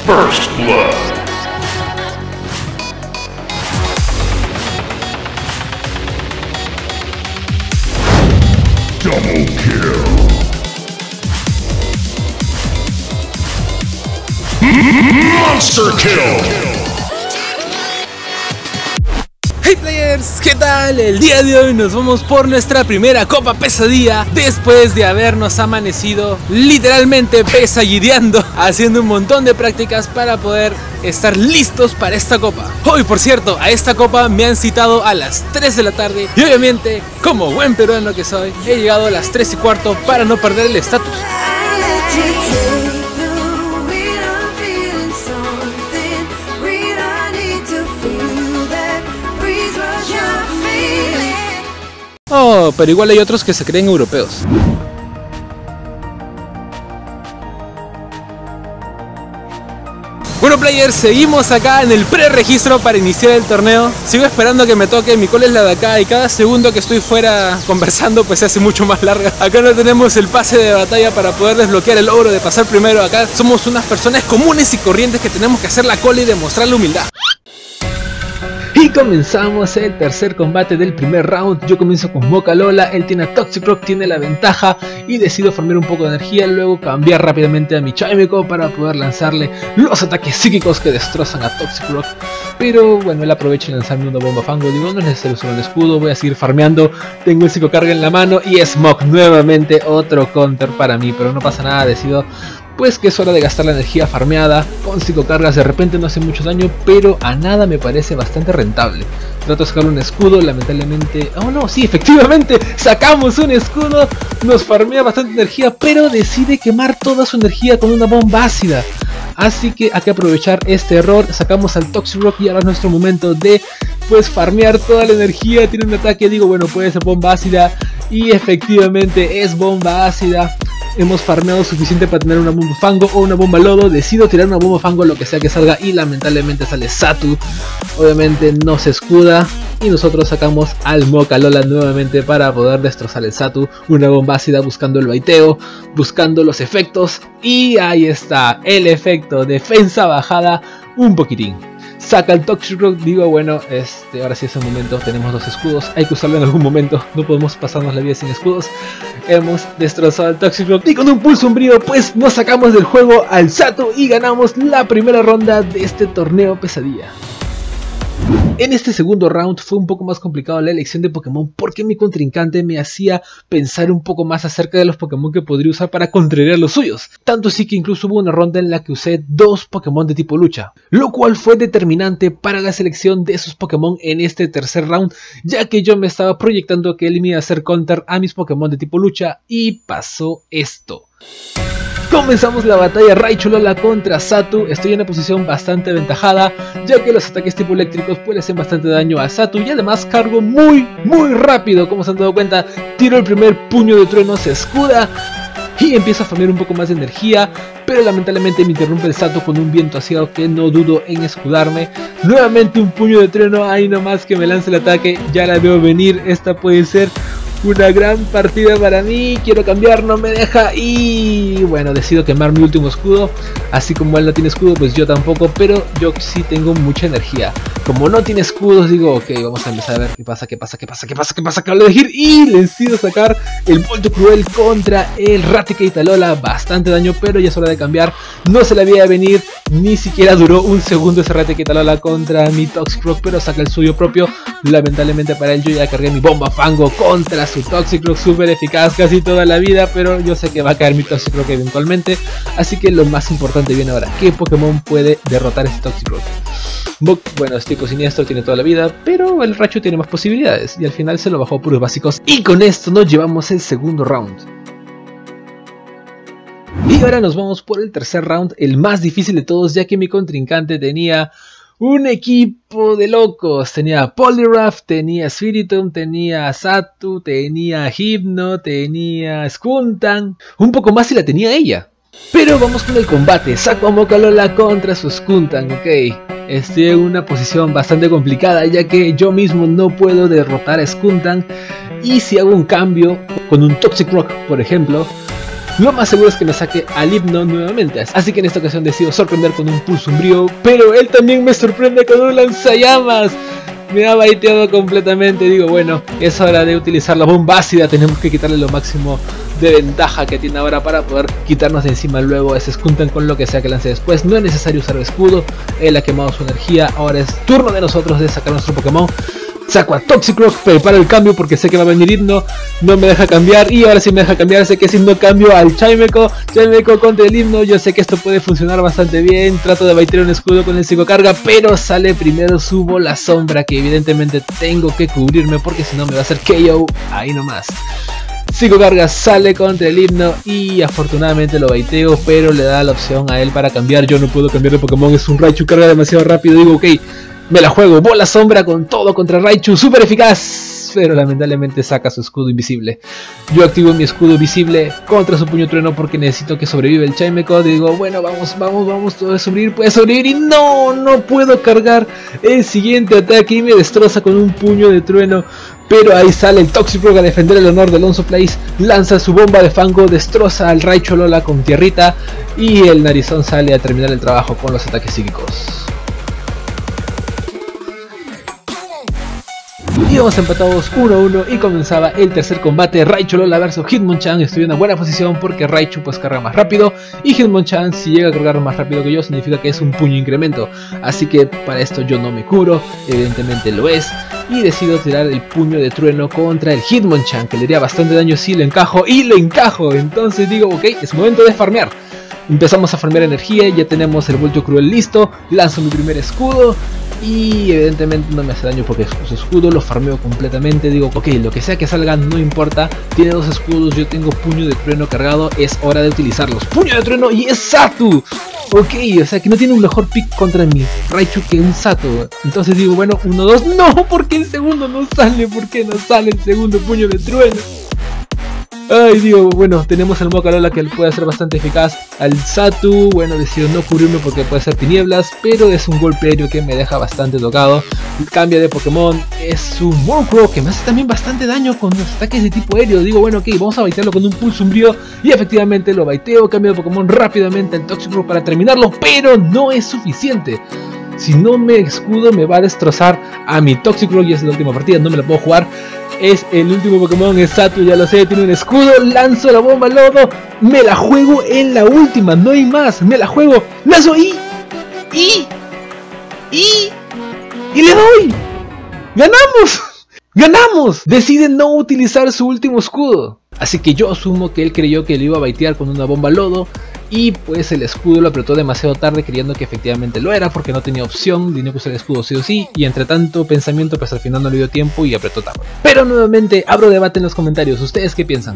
First blood. Double kill. Monster kill. Hey players, ¿qué tal? El día de hoy nos vamos por nuestra primera Copa Pesadilla después de habernos amanecido literalmente pesagideando, haciendo un montón de prácticas para poder estar listos para esta copa. Hoy, por cierto, a esta copa me han citado a las 3 de la tarde y obviamente, como buen peruano que soy, he llegado a las 3 y cuarto para no perder el estatus. Oh, pero igual hay otros que se creen europeos. Bueno players, seguimos acá en el pre-registro para iniciar el torneo. Sigo esperando que me toque, mi cola es la de acá y cada segundo que estoy fuera conversando pues se hace mucho más larga. Acá no tenemos el pase de batalla para poder desbloquear el logro de pasar primero. Acá somos unas personas comunes y corrientes que tenemos que hacer la cola y demostrar la humildad. Y comenzamos el tercer combate del primer round. Yo comienzo con Mocha Lola, él tiene a Toxic Rock, tiene la ventaja y decido farmear un poco de energía, luego cambiar rápidamente a mi Chaimico para poder lanzarle los ataques psíquicos que destrozan a Toxic Rock. Pero bueno, él aprovecha y lanzarme una bomba fango, digo no es necesario usar un escudo, voy a seguir farmeando, tengo el psicocarga en la mano y Smog nuevamente otro counter para mí, pero no pasa nada, decido pues que es hora de gastar la energía farmeada. Con psicocargas de repente no hace mucho daño, pero a nada me parece bastante rentable. Trato de sacar un escudo, lamentablemente... Oh no, sí, efectivamente, sacamos un escudo. Nos farmea bastante energía, pero decide quemar toda su energía con una bomba ácida. Así que hay que aprovechar este error, sacamos al Toxic Rock y ahora es nuestro momento de pues farmear toda la energía. Tiene un ataque, digo bueno puede ser bomba ácida y efectivamente es bomba ácida. Hemos farmeado suficiente para tener una bomba fango o una bomba lodo. Decido tirar una bomba fango, lo que sea que salga, y lamentablemente sale Xatu. Obviamente no se escuda y nosotros sacamos al Mocha Lola nuevamente para poder destrozar el Xatu. Una bomba ácida buscando el baiteo, buscando los efectos, y ahí está el efecto, defensa bajada un poquitín. Saca el Toxic Rock, digo bueno, ahora sí es el momento, tenemos dos escudos, hay que usarlo en algún momento, no podemos pasarnos la vida sin escudos. Hemos destrozado al Toxic Rock y con un pulso umbrío pues nos sacamos del juego al Xatu y ganamos la primera ronda de este torneo pesadilla. En este segundo round fue un poco más complicado la elección de Pokémon porque mi contrincante me hacía pensar un poco más acerca de los Pokémon que podría usar para contrariar los suyos. Tanto así que incluso hubo una ronda en la que usé dos Pokémon de tipo lucha, lo cual fue determinante para la selección de esos Pokémon en este tercer round, ya que yo me estaba proyectando que él me iba a hacer counter a mis Pokémon de tipo lucha y pasó esto. Comenzamos la batalla Raichu Lola contra Xatu. Estoy en una posición bastante aventajada, ya que los ataques tipo eléctricos pueden hacer bastante daño a Xatu y además cargo muy rápido. Como se han dado cuenta, tiro el primer puño de trueno, se escuda y empieza a farmear un poco más de energía, pero lamentablemente me interrumpe el Xatu con un viento asiado que no dudo en escudarme. Nuevamente un puño de trueno, ahí nomás que me lance el ataque, ya la veo venir, esta puede ser una gran partida para mí, quiero cambiar, no me deja y bueno, decido quemar mi último escudo. Así como él no tiene escudo, pues yo tampoco, pero yo sí tengo mucha energía. Como no tiene escudos, digo, ok, vamos a empezar a ver qué pasa, acabo de elegir y le decido sacar el Voltio Cruel contra el Raticate Lola, bastante daño, pero ya es hora de cambiar, no se la veía venir, ni siquiera duró un segundo ese Raticate Lola contra mi Toxic Rock, pero saca el suyo propio. Lamentablemente para él yo ya cargué mi bomba fango contra su Toxic Rock, súper eficaz casi toda la vida, pero yo sé que va a caer mi Toxic Rock eventualmente, así que lo más importante viene ahora, ¿qué Pokémon puede derrotar a este Toxic Rock? Bueno, es tipo siniestro, tiene toda la vida, pero el Raichu tiene más posibilidades y al final se lo bajó a puros básicos y con esto nos llevamos el segundo round. Y ahora nos vamos por el tercer round, el más difícil de todos, ya que mi contrincante tenía un equipo de locos. Tenía a Poliwrath, tenía a Spiritomb, tenía a Xatu, tenía a Hypno, tenía a Skuntank. Un poco más y la tenía ella. Pero vamos con el combate. Saco a Mocha Lola contra su Skuntank, ok. Estoy en una posición bastante complicada, ya que yo mismo no puedo derrotar a Skuntank. Y si hago un cambio con un Toxic Rock, por ejemplo, lo más seguro es que me saque al Hypno nuevamente. Así que en esta ocasión decido sorprender con un pulso umbrío, pero él también me sorprende con un lanzallamas. Me ha baiteado completamente. Digo, bueno, es hora de utilizar la bomba ácida. Tenemos que quitarle lo máximo de ventaja que tiene ahora para poder quitarnos de encima luego ese Skuntank con lo que sea que lance después. No es necesario usar el escudo, él ha quemado su energía. Ahora es turno de nosotros de sacar nuestro Pokémon. Saco a Toxicroak, preparo el cambio porque sé que va a venir Hypno. No me deja cambiar y ahora sí me deja cambiar. Sé que si no cambio al Chimeco contra el Hypno, yo sé que esto puede funcionar bastante bien. Trato de baitear un escudo con el psicocarga, pero sale primero su bola sombra, que evidentemente tengo que cubrirme porque si no me va a hacer KO ahí nomás. Psicocarga sale contra el Hypno y afortunadamente lo baiteo, pero le da la opción a él para cambiar. Yo no puedo cambiar de Pokémon, es un Raichu, carga demasiado rápido. Digo, ok, me la juego, bola sombra con todo contra Raichu, súper eficaz, pero lamentablemente saca su escudo invisible. Yo activo mi escudo visible contra su puño trueno porque necesito que sobreviva el Chimeco. Digo, bueno, vamos, puede sobrevivir y no puedo cargar el siguiente ataque y me destroza con un puño de trueno. Pero ahí sale el Toxicroak a defender el honor de Alonso Place, lanza su bomba de fango, destroza al Raichu Alola con tierrita y el narizón sale a terminar el trabajo con los ataques psíquicos. Íbamos empatados 1-1 y comenzaba el tercer combate. Raichu Alola vs Hitmonchan. Estoy en una buena posición porque Raichu pues carga más rápido y Hitmonchan, si llega a cargar más rápido que yo, significa que es un puño incremento. Así que para esto yo no me curo, evidentemente lo es, y decido tirar el puño de trueno contra el Hitmonchan, que le haría bastante daño si lo encajo, y lo encajo. Entonces digo, ok, es momento de farmear. Empezamos a farmear energía, ya tenemos el Voltio Cruel listo, lanzo mi primer escudo y evidentemente no me hace daño porque su escudo lo farmeo completamente. Digo, ok, lo que sea que salga no importa, tiene dos escudos, yo tengo puño de trueno cargado, es hora de utilizarlos. Puño de trueno y es Xatu. Ok, o sea que no tiene un mejor pick contra mi Raichu que un Xatu. Entonces digo, bueno, 1-2, no, porque el segundo no sale, ¿por qué no sale el segundo puño de trueno? Ay, digo, bueno, tenemos al Moca Alola que puede ser bastante eficaz. Al Xatu, bueno, decido no cubrirme porque puede ser tinieblas, pero es un golpe aéreo que me deja bastante tocado. Cambia de Pokémon, es un Murkrow que me hace también bastante daño con los ataques de tipo aéreo. Digo, bueno, ok, vamos a baitearlo con un pulso umbrío y efectivamente lo baiteo. Cambio de Pokémon rápidamente al Toxicroak para terminarlo, pero no es suficiente. Si no me escudo me va a destrozar a mi Toxicroak y es la última partida, no me la puedo jugar. Es el último Pokémon, es Xatu, ya lo sé, tiene un escudo, lanzo la bomba lodo, me la juego en la última, no hay más, me la juego, lanzo y le doy, ¡ganamos! Decide no utilizar su último escudo, así que yo asumo que él creyó que le iba a baitear con una bomba lodo. Y pues el escudo lo apretó demasiado tarde creyendo que efectivamente lo era porque no tenía opción, tenía que usar el escudo sí o sí. Y entre tanto pensamiento pues al final no le dio tiempo y apretó tarde. Pero nuevamente abro debate en los comentarios, ¿ustedes qué piensan?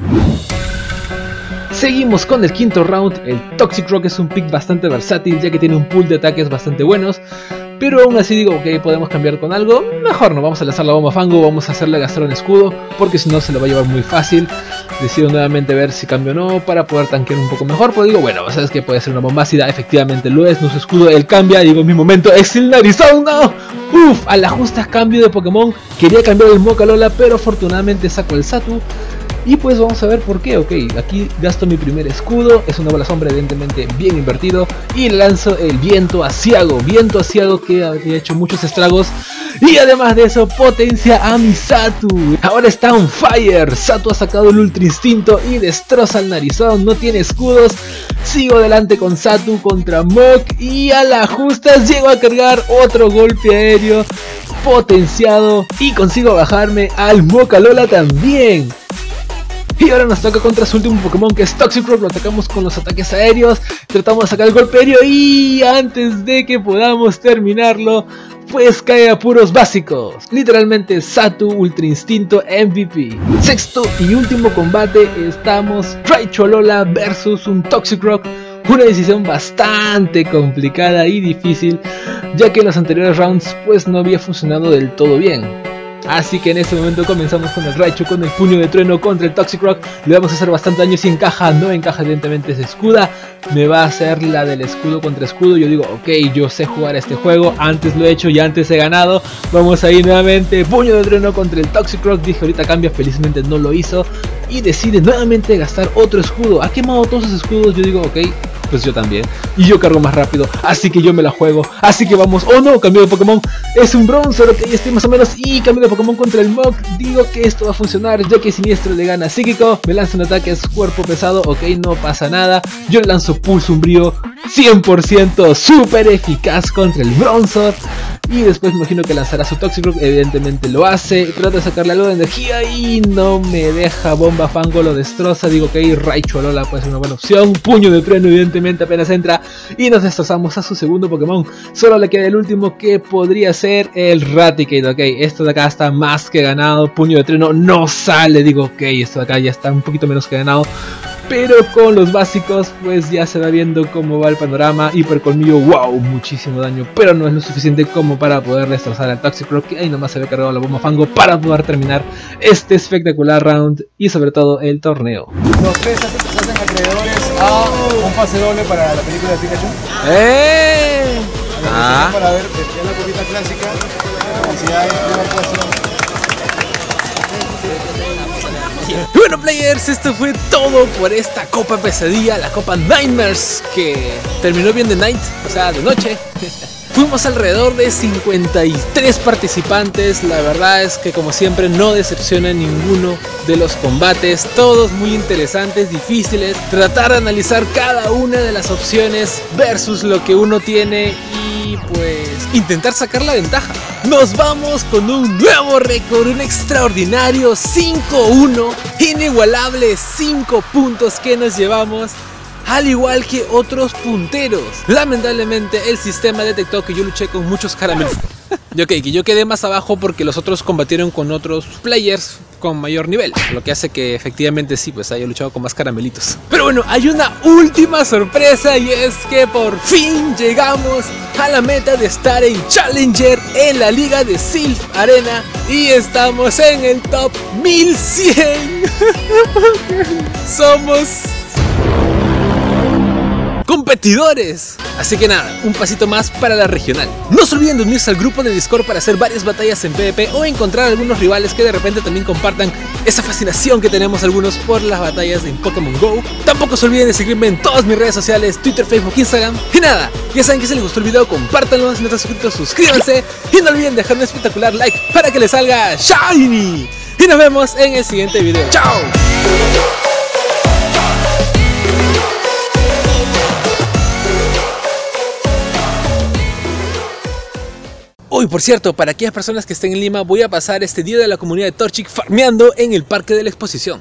Seguimos con el quinto round. El Toxicroak es un pick bastante versátil ya que tiene un pool de ataques bastante buenos. Pero aún así digo, ok, podemos cambiar con algo. Mejor no, vamos a lanzar la bomba fango, vamos a hacerle gastar un escudo porque si no se lo va a llevar muy fácil. Decido nuevamente ver si cambio o no para poder tanquear un poco mejor. Pero digo, bueno, sabes que puede ser una bomba ácida, efectivamente lo es, no su escudo, él cambia, digo en mi momento, es el narizón, no. Uff, a la justa cambio de Pokémon, quería cambiar el Moca Alola, pero afortunadamente saco el Xatu. Y pues vamos a ver por qué. Ok, aquí gasto mi primer escudo, es una bola sombra evidentemente bien invertido. Y lanzo el viento aciago que había hecho muchos estragos. Y además de eso potencia a mi Xatu. Ahora está on fire, Xatu ha sacado el Ultra Instinto y destroza al narizón, no tiene escudos. Sigo adelante con Xatu contra Muk y a la justa llego a cargar otro golpe aéreo potenciado. Y consigo bajarme al Moca Alola también. Y ahora nos toca contra su último Pokémon que es Toxicroak, lo atacamos con los ataques aéreos, tratamos de sacar el golpe aéreo y antes de que podamos terminarlo, pues cae a puros básicos. Literalmente Xatu Ultra Instinto MVP. Sexto y último combate, estamos Raichu Alola versus un Toxicroak. Una decisión bastante complicada y difícil, ya que en los anteriores rounds pues no había funcionado del todo bien. Así que en este momento comenzamos con el Raichu con el puño de trueno contra el Toxicroak. Le vamos a hacer bastante daño si encaja, no encaja evidentemente se escuda. Me va a hacer la del escudo contra escudo. Yo digo, ok, yo sé jugar este juego, antes lo he hecho y antes he ganado. Vamos a ir nuevamente, puño de trueno contra el Toxicroak. Dije ahorita cambia, felizmente no lo hizo. y decide nuevamente gastar otro escudo. Ha quemado todos sus escudos, yo digo, ok, pues yo también. Y yo cargo más rápido, así que yo me la juego. Así que vamos, oh no, cambio de Pokémon. Es un Bronzor, ok, estoy más o menos. Y cambio de Pokémon contra el Muk. Digo que esto va a funcionar, ya que Siniestro le gana a Psíquico. Me lanza un ataque, es cuerpo pesado, ok, no pasa nada. Yo le lanzo Pulso Umbrío, 100% súper eficaz contra el Bronzor. Y después me imagino que lanzará su Toxicroak, evidentemente lo hace. Trata de sacarle algo de energía y no me deja. Bomba Fango lo destroza. Digo que Raichu Alola puede ser una buena opción. Puño de Trueno evidentemente apenas entra. Y nos destrozamos a su segundo Pokémon. Solo le queda el último, que podría ser el Raticate. Ok, esto de acá está más que ganado. Puño de Trueno no sale. Digo ok, esto de acá ya está un poquito menos que ganado. Pero con los básicos pues ya se va viendo cómo va el panorama. Hipercolmillo, wow, muchísimo daño, pero no es lo suficiente como para poder destrozar al Toxicroak, que ahí nomás se había cargado la bomba Fango para poder terminar este espectacular round y sobre todo el torneo. Los tres se hacen acreedores a un pase doble para la película de Pikachu. Para ver la copita clásica. Felicidades, primer puesto. Bueno players, esto fue todo por esta Copa Pesadilla, la Copa Nightmares, que terminó bien de night, o sea de noche. Fuimos alrededor de 53 participantes, la verdad es que como siempre no decepciona ninguno de los combates, todos muy interesantes, difíciles, tratar de analizar cada una de las opciones versus lo que uno tiene y pues intentar sacar la ventaja. Nos vamos con un nuevo récord, un extraordinario 5-1, inigualable 5 puntos que nos llevamos, al igual que otros punteros. Lamentablemente el sistema detectó que yo luché con muchos caramelos. Y ok, que yo quedé más abajo porque los otros combatieron con otros players con mayor nivel, lo que hace que efectivamente sí, pues haya luchado con más caramelitos. Pero bueno, hay una última sorpresa y es que por fin llegamos a la meta de estar en Challenger en la liga de Silph Arena y estamos en el top 1100. Somos competidores. Así que nada, un pasito más para la regional. No se olviden de unirse al grupo de Discord para hacer varias batallas en PvP o encontrar algunos rivales que de repente también compartan esa fascinación que tenemos algunos por las batallas en Pokémon GO. Tampoco se olviden de seguirme en todas mis redes sociales, Twitter, Facebook, Instagram. Y nada, ya saben que si les gustó el video, compártanlo, si no están suscritos, suscríbanse y no olviden dejar un espectacular like para que les salga Shiny. Y nos vemos en el siguiente video. ¡Chao! Uy, por cierto, para aquellas personas que estén en Lima, voy a pasar este día de la comunidad de Torchic farmeando en el Parque de la Exposición.